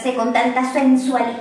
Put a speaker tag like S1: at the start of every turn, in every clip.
S1: mostrarse con tanta sensualidad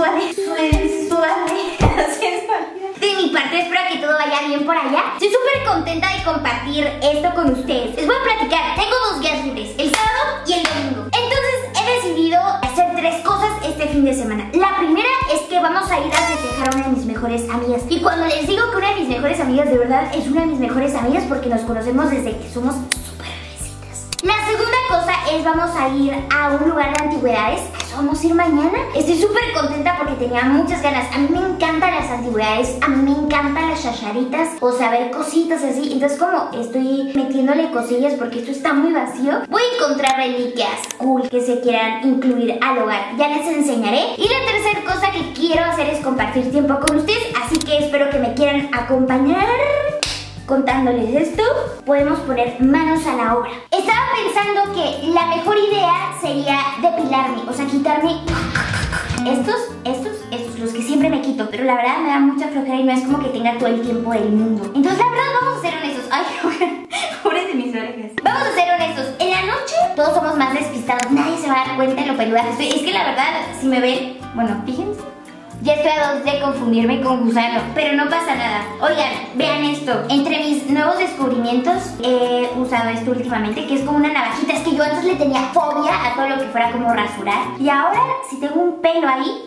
S1: de mi parte. Espero que todo vaya bien por allá. Estoy súper contenta de compartir esto con ustedes. Les voy a platicar, tengo 2 días libres, el sábado y el domingo. Entonces he decidido hacer 3 cosas este fin de semana. La primera es que vamos a ir a festejar a una de mis mejores amigas. Y cuando les digo que una de mis mejores amigas, de verdad es una de mis mejores amigas, porque nos conocemos desde que somos súper bebecitas. La segunda cosa es vamos a ir a un lugar de antigüedades. Vamos a ir mañana. Estoy súper contenta porque tenía muchas ganas. A mí me encantan las antigüedades, a mí me encantan las chacharitas, o sea, ver cositas así. Entonces como estoy metiéndole cosillas porque esto está muy vacío, voy a encontrar reliquias cool que se quieran incluir al hogar. Ya les enseñaré. Y la tercera cosa que quiero hacer es compartir tiempo con ustedes, así que espero que me quieran acompañar. Contándoles esto, podemos poner manos a la obra. Estaba pensando que la mejor idea sería depilarme, o sea, quitarme estos, los que siempre me quito. Pero la verdad me da mucha flojera y no es como que tenga todo el tiempo del mundo. Entonces la verdad vamos a ser honestos. Ay, pobres de mis orejas. Vamos a ser honestos. En la noche todos somos más despistados. Nadie se va a dar cuenta de lo peluda que estoy. Es que la verdad, si me ven, bueno, fíjense, ya estoy a 2 de confundirme con gusano, pero no pasa nada. Oigan, vean esto. Entre mis nuevos descubrimientos he usado esto últimamente, que es como una navajita. Es que yo antes le tenía fobia a todo lo que fuera como rasurar. Y ahora, si tengo un pelo ahí,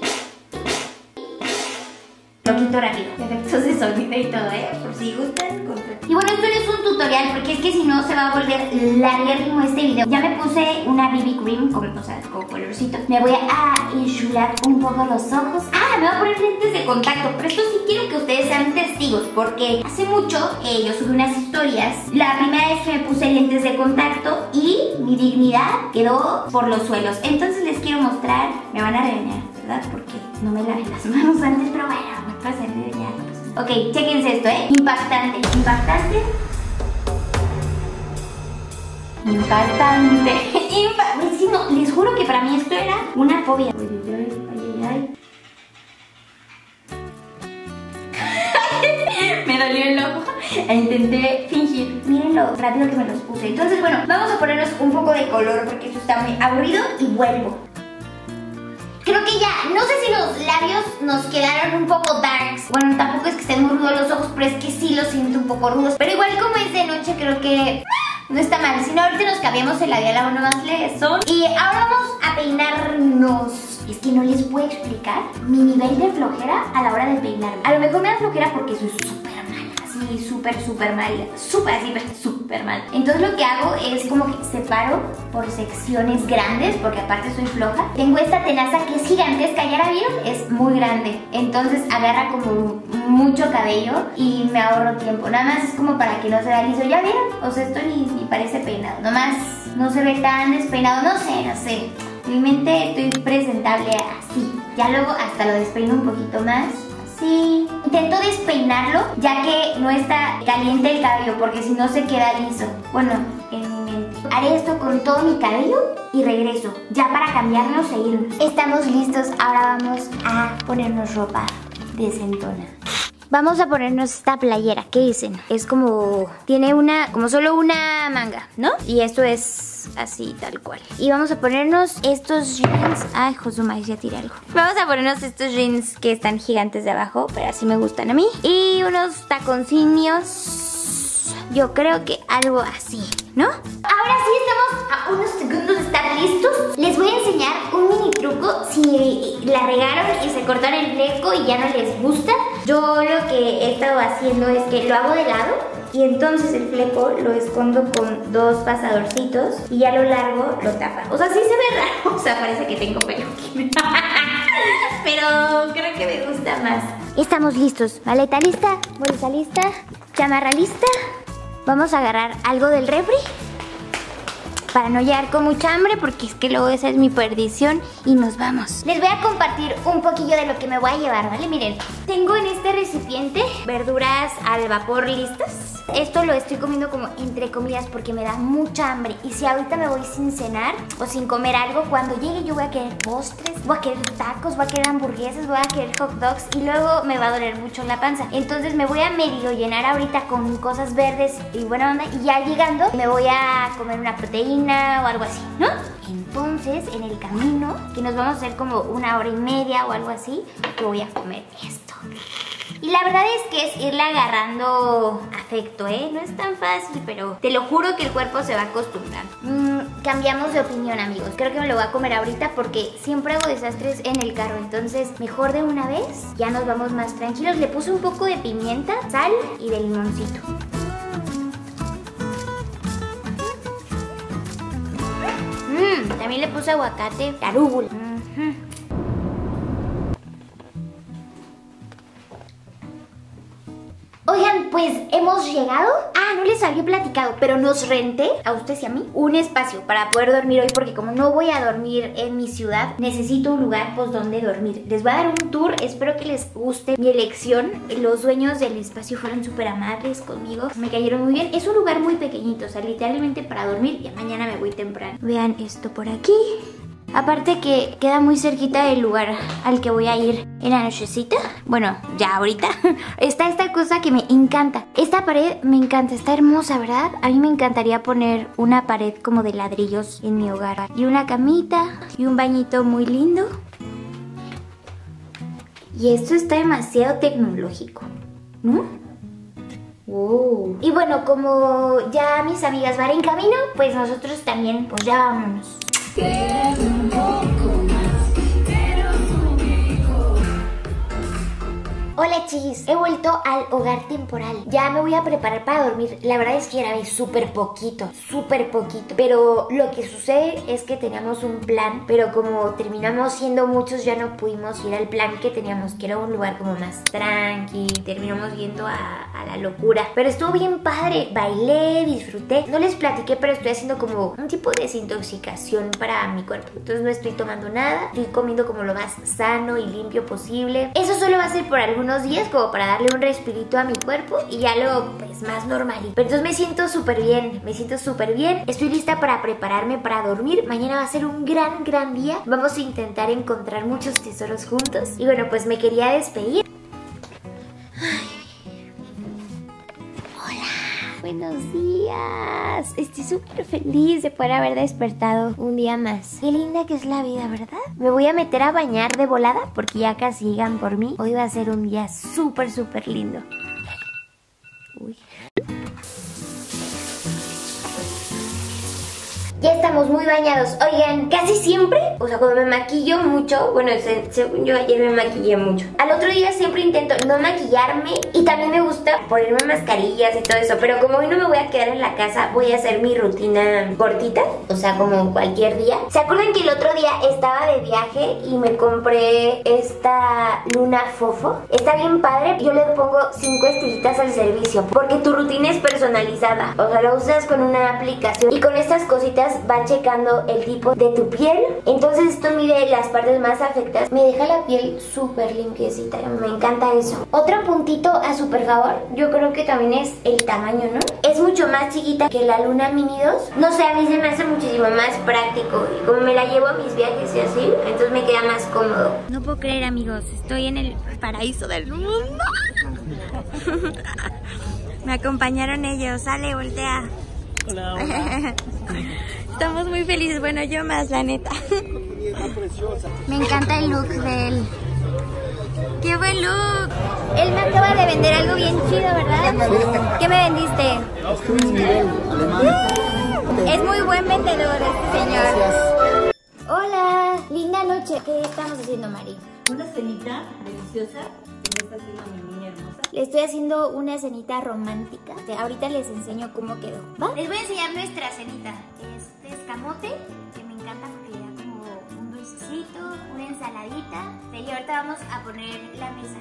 S1: lo quito rápido. Efectos de sonido y todo, por si gustan, compren. Y bueno, esto no es un tutorial porque es que si no se va a volver larguísimo este video. Ya me puse una BB cream, o sea, con colorcito. Me voy a enchular un poco los ojos. Ah, me voy a poner lentes de contacto. Pero esto sí quiero que ustedes sean testigos, porque hace mucho yo subí unas historias. La primera vez que me puse lentes de contacto y mi dignidad quedó por los suelos. Entonces les quiero mostrar. Me van a regañar, ¿verdad? Porque no me lavé las manos antes, pero bueno, me pasé de ya. Ok, chéquense esto, impactante, impactante. Impactante. Es que no, les juro que para mí esto era una fobia. Me dolió el ojo e intenté fingir. Miren lo rápido que me los puse. Entonces, bueno, vamos a ponernos un poco de color porque esto está muy aburrido y vuelvo. Creo que ya, no sé si los labios nos quedaron un poco darks. Bueno, tampoco es que estén muy rudos los ojos, pero es que sí los siento un poco rudos. Pero igual como es de noche, creo que no está mal. Si no, ahorita nos cambiamos el labial a uno más leve. Y ahora vamos a peinarnos. Es que no les puedo explicar mi nivel de flojera a la hora de peinarme. A lo mejor me da flojera porque soy súper mal. Así, súper mal. Súper mal. Entonces lo que hago es como que separo por secciones grandes, porque aparte soy floja. Tengo esta tenaza que es gigantesca, ¿ya la vieron? Es muy grande. Entonces agarra como mucho cabello y me ahorro tiempo. Nada más es como para que no se vea liso. ¿Ya vieron? O sea, esto ni parece peinado. Nomás no se ve tan despeinado. No sé. En mi mente estoy presentable así. Ya luego hasta lo despeino un poquito más. Así. Intento despeinarlo ya que no está caliente el cabello, porque si no se queda liso. Bueno, en mi mente. Haré esto con todo mi cabello y regreso. Ya para cambiarnos e irnos. Estamos listos. Ahora vamos a ponernos ropa decentona. Vamos a ponernos esta playera. ¿Qué dicen? Es como... tiene como solo una manga, ¿no? Y esto es así, tal cual. Y vamos a ponernos estos jeans. Ay, Josuma, ya tiré algo. Vamos a ponernos estos jeans que están gigantes de abajo, pero así me gustan a mí. Y unos taconcinios. Yo creo que algo así, ¿no? Ahora sí estamos a unos segundos de estar listos. Les voy a enseñar un mini truco si la regaron y se cortaron el fleco y ya no les gusta. Yo lo que he estado haciendo es que lo hago de lado y entonces el fleco lo escondo con 2 pasadorcitos y ya lo largo lo tapa. O sea, sí se ve raro, o sea, parece que tengo pelo. Pero creo que me gusta más. Estamos listos. Maleta lista, bolsa lista, chamarra lista. Vamos a agarrar algo del refri para no llegar con mucha hambre, porque es que luego esa es mi perdición. Y nos vamos. Les voy a compartir un poquillo de lo que me voy a llevar, ¿vale? Miren, tengo en este recipiente verduras al vapor listas. Esto lo estoy comiendo como entre comidas porque me da mucha hambre. Y si ahorita me voy sin cenar o sin comer algo, cuando llegue yo voy a querer postres, voy a querer tacos, voy a querer hamburguesas, voy a querer hot dogs y luego me va a doler mucho la panza. Entonces me voy a medio llenar ahorita con cosas verdes y buena onda, y ya llegando me voy a comer una proteína o algo así, ¿no? Entonces, en el camino, que nos vamos a hacer como 1 hora y media o algo así, yo voy a comer esto. Y la verdad es que es irle agarrando afecto, ¿eh? No es tan fácil, pero te lo juro que el cuerpo se va acostumbrando. Cambiamos de opinión, amigos. Creo que me lo voy a comer ahorita porque siempre hago desastres en el carro. Entonces, mejor de una vez, ya nos vamos más tranquilos. Le puse un poco de pimienta, sal y de limoncito. También le puse aguacate, arúgula. Oigan, pues hemos llegado. No les había platicado, pero nos renté, a ustedes y a mí, un espacio para poder dormir hoy, porque como no voy a dormir en mi ciudad, necesito un lugar pues donde dormir. Les voy a dar un tour, espero que les guste mi elección. Los dueños del espacio fueron súper amables conmigo, me cayeron muy bien. Es un lugar muy pequeñito, o sea, literalmente para dormir, y mañana me voy temprano. Vean esto por aquí. Aparte que queda muy cerquita del lugar al que voy a ir en la nochecita. Bueno, ya ahorita. Está esta cosa que me encanta. Esta pared me encanta, está hermosa, ¿verdad? A mí me encantaría poner una pared como de ladrillos en mi hogar. Y una camita y un bañito muy lindo. Y esto está demasiado tecnológico, ¿no? Wow. Y bueno, como ya mis amigas van en camino, pues nosotros también, pues ya vámonos. Hola chiquis, he vuelto al hogar temporal. Ya me voy a preparar para dormir. La verdad es que grabé súper poquito. Pero lo que sucede es que teníamos un plan, pero como terminamos siendo muchos, ya no pudimos ir al plan que teníamos, que era un lugar como más tranqui. Terminamos yendo a la locura. Pero estuvo bien padre. Bailé, disfruté. No les platiqué, pero estoy haciendo como un tipo de desintoxicación para mi cuerpo. Entonces no estoy tomando nada. Estoy comiendo como lo más sano y limpio posible. Eso solo va a ser por algunos días, como para darle un respirito a mi cuerpo y ya luego pues más normalito. Pero entonces me siento súper bien, estoy lista para prepararme para dormir. Mañana va a ser un gran día. Vamos a intentar encontrar muchos tesoros juntos. Y bueno, pues me quería despedir. Buenos días. Estoy súper feliz de poder haber despertado un día más. Qué linda que es la vida, ¿verdad? Me voy a meter a bañar de volada porque ya casi llegan por mí. Hoy va a ser un día súper lindo. Uy. Ya estamos muy bañados. Oigan, casi siempre, o sea, cuando me maquillo mucho, bueno, según yo ayer me maquillé mucho. Al otro día siempre intento no maquillarme y también me gusta ponerme mascarillas y todo eso. Pero como hoy no me voy a quedar en la casa, voy a hacer mi rutina cortita, o sea, como cualquier día. ¿Se acuerdan que el otro día estaba de viaje y me compré esta Luna Fofo? Está bien padre. Yo le pongo 5 estrellitas al servicio porque tu rutina es personalizada. O sea, lo usas con una aplicación y con estas cositas va checando el tipo de tu piel. Entonces esto mide las partes más afectadas. Me deja la piel súper limpiecita. Me encanta eso. Otro puntito a súper favor, yo creo que también es el tamaño, ¿no? Es mucho más chiquita que la Luna Mini 2. No sé, a mí se me hace muchísimo más práctico. Y como me la llevo a mis viajes y así, entonces me queda más cómodo. No puedo creer, amigos, estoy en el paraíso del mundo. Me acompañaron ellos. Sale, voltea. Hola, hola. Estamos muy felices, bueno, yo más, la neta. Me encanta el look de él. ¡Qué buen look! Él me acaba de vender algo bien chido, ¿verdad? ¿Qué me vendiste? Es muy buen vendedor este señor. Hola, linda noche. ¿Qué estamos haciendo, Mari?
S2: Una cenita deliciosa que me está haciendo mi niña hermosa.
S1: Le estoy haciendo una cenita romántica. Ahorita les enseño cómo quedó. ¿Va? Les voy a enseñar nuestra cenita. Este escamote, que me encanta porque le da como un dulcecito, una ensaladita. Y ahorita vamos a poner la mesa.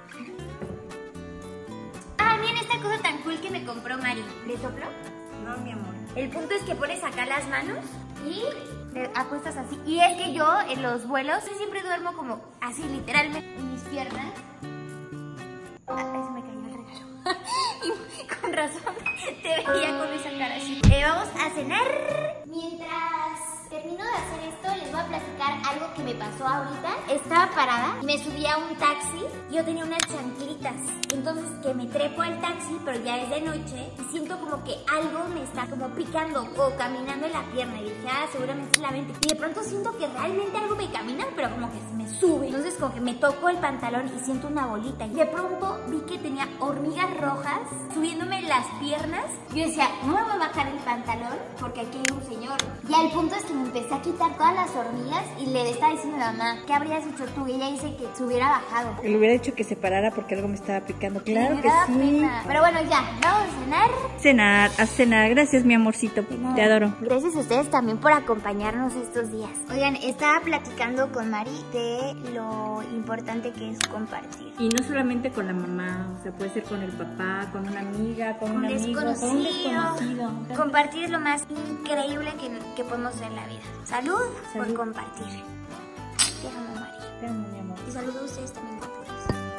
S1: Miren esta cosa tan cool que me compró Mari. ¿Le sopló?
S2: No, mi amor.
S1: El punto es que pones acá las manos y te acuestas así. Y es que yo en los vuelos siempre duermo como así, literalmente. Y mis piernas... se me cayó el regalo. Y con razón te veía con esa cara así. Vamos a cenar. Mientras termino de hacer esto, les voy a platicar algo que me pasó ahorita. Estaba parada y me subí a un taxi. Yo tenía unas chanclitas. Entonces que me trepo al taxi, pero ya es de noche. Y siento como que algo me está como picando o caminando en la pierna. Y dije, seguramente es la mente. Y de pronto siento que realmente algo me camina, pero como que se me sube. Entonces como que me toco el pantalón y siento una bolita. Y de pronto vi que tenía hormigas rojas subiéndome las piernas. Yo decía, no me voy a bajar el pantalón porque aquí hay un señor. Y el punto es que me empecé a quitar todas las hormigas y le estaba diciendo a la mamá, ¿qué habrías hecho tú? Y ella dice que se hubiera bajado.
S3: Le hubiera dicho que se parara porque algo me estaba picando. Claro
S1: me
S3: que
S1: daba
S3: sí.
S1: pena. Pero bueno, ya, vamos a cenar.
S3: Cenar, a cenar. Gracias, mi amorcito. Te adoro.
S1: Gracias a ustedes también por acompañarnos estos días. Oigan, estaba platicando con Mari de lo importante que es compartir.
S3: Y no solamente con la mamá, o sea, puede ser con el papá, con una amiga, con un amigo, con un desconocido.
S1: Compartir es lo más increíble que podemos hacer en la vida. Salud por compartir. Te amo, Mari.
S3: Te amo, mi amor.
S1: Y saludos a ustedes también, guapuras.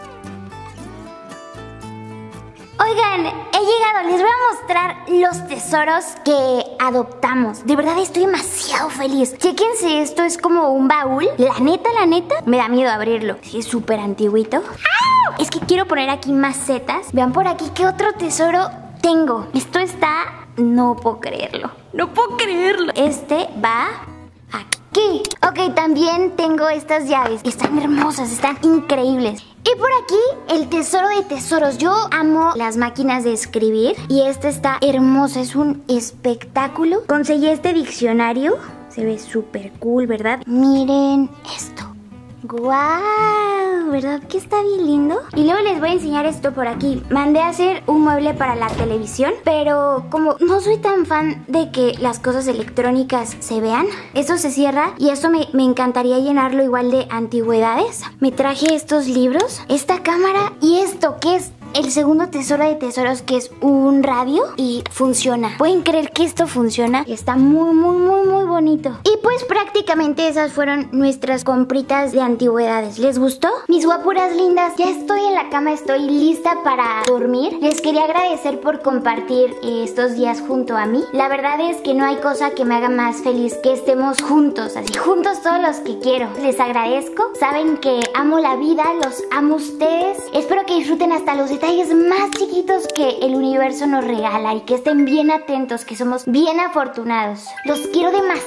S1: Oigan, he llegado, les voy a mostrar los tesoros que adoptamos. De verdad estoy demasiado feliz. Chéquense, esto es como un baúl. La neta, me da miedo abrirlo. Sí, es súper antiguito. ¡Au! Es que quiero poner aquí macetas. Vean por aquí qué otro tesoro tengo. Esto está... No puedo creerlo. No puedo creerlo. Este va aquí. Ok, también tengo estas llaves. Están hermosas, están increíbles. Y por aquí, el tesoro de tesoros. Yo amo las máquinas de escribir y esta está hermosa, es un espectáculo. Conseguí este diccionario, se ve súper cool, ¿verdad? Miren esto. ¡Guau! ¿Verdad que está bien lindo? Y luego les voy a enseñar esto por aquí. Mandé a hacer un mueble para la televisión, pero como no soy tan fan de que las cosas electrónicas se vean, esto se cierra y esto me encantaría llenarlo igual de antigüedades. Me traje estos libros, esta cámara y esto que es el segundo tesoro de tesoros, que es un radio y funciona. ¿Pueden creer que esto funciona? Está muy bonito. Y pues prácticamente esas fueron nuestras compritas de antigüedades. ¿Les gustó? Mis guapuras lindas, ya estoy en la cama, estoy lista para dormir. Les quería agradecer por compartir estos días junto a mí. La verdad es que no hay cosa que me haga más feliz que estemos juntos, así juntos todos los que quiero. Les agradezco, saben que amo la vida, los amo a ustedes. Espero que disfruten hasta los detalles más chiquitos que el universo nos regala y que estén bien atentos, que somos bien afortunados. Los quiero demasiado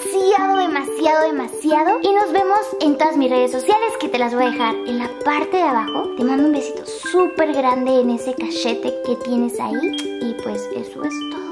S1: y nos vemos en todas mis redes sociales, que te las voy a dejar en la parte de abajo. Te mando un besito súper grande en ese cachete que tienes ahí y pues eso es todo.